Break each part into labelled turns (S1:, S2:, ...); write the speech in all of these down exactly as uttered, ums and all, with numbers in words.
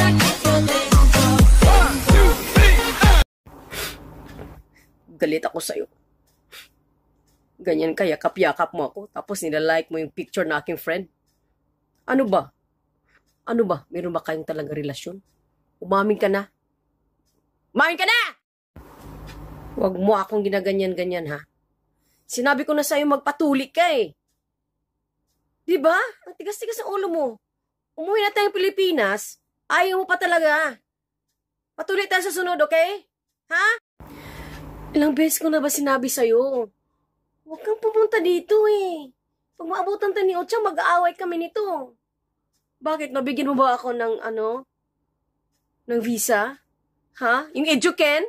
S1: Galit ako sa'yo. Ganyan ka, yakap-yakap mo ako, tapos nilalike mo yung picture na aking friend. Ano ba? Ano ba? Meron ba kayong talaga relasyon? Umamin ka na. Umamin ka na! Huwag mo akong ginaganyan-ganyan, ha? Sinabi ko na sa'yo magpatuli ka eh. Diba? Ang tigas-tigas ng ulo mo. Umuwi na tayong Pilipinas, ayaw mo pa talaga. Patuloy tayo sa sunod, okay? Ha? Ilang beses ko na ba sinabi sa'yo? Huwag kang pumunta dito eh. Pag maabutan tayo ni Ochang, mag-aaway kami nito. Bakit? Nabigyan mo ba ako ng ano? Ng visa? Ha? Yung Eduken?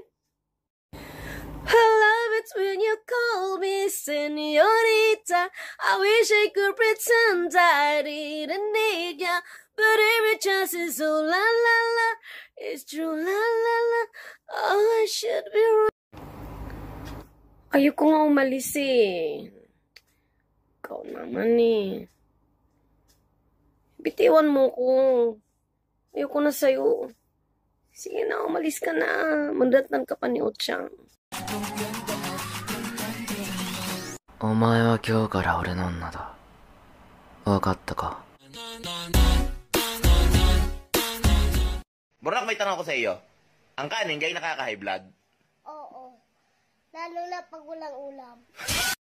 S1: I love it when you call me señorita. I wish I could pretend I didn't need ya. But every chance is oh la la la. It's true la la la. Oh, I should be right. Ayoko nga umalis eh. Ikaw naman eh. Bitiwan mo ko. Ayoko na sa'yo. Sige na, umalis ka na. Mandatnan ka pa ni Ochang.
S2: お前は今日から俺の女だ。わかったか?
S3: Burak, may tanong ako sa iyo. Ang kanin, gay nakaka-high blood?
S4: Oo. Lalo na pag walang ulam.